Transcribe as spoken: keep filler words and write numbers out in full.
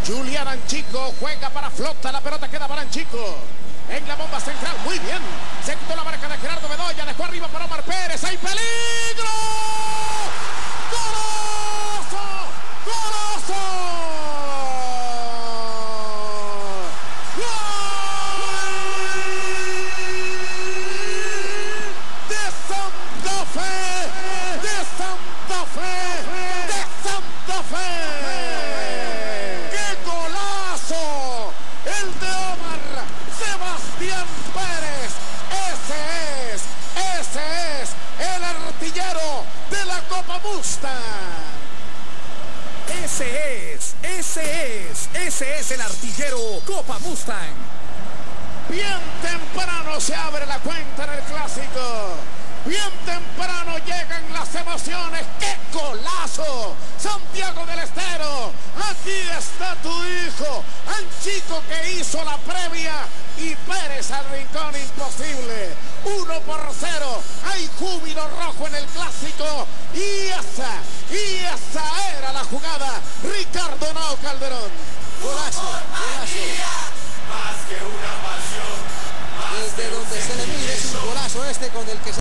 Julián Anchico juega para Flota, la pelota queda para Anchico. En la bomba central, muy bien. Se quitó la marca de Gerardo Bedoya, dejó arriba para Omar Pérez. ¡Hay peligro! ¡Golazo! ¡Golazo! ¡Gol! ¡De Santa Fe! ¡De Santa Fe! ¡De Santa Fe! ¡Qué golazo! El de Omar Sebastián Pérez. Ese es, ese es el artillero de la Copa Mustang. Ese es, ese es, ese es el artillero Copa Mustang. Bien temprano se abre la cuenta en el clásico. Bien temprano llegan las emociones. ¡Qué golazo! Santiago del Estero, aquí está tu hijo. Anchico que hizo la previa y Pérez al rincón imposible. Uno por cero. Hay júbilo rojo en el clásico. Y esa, y esa era la jugada. Ricardo Nao Calderón. Golazo, golazo. Más que una pasión. Desde donde se le mide es un golazo este con el que se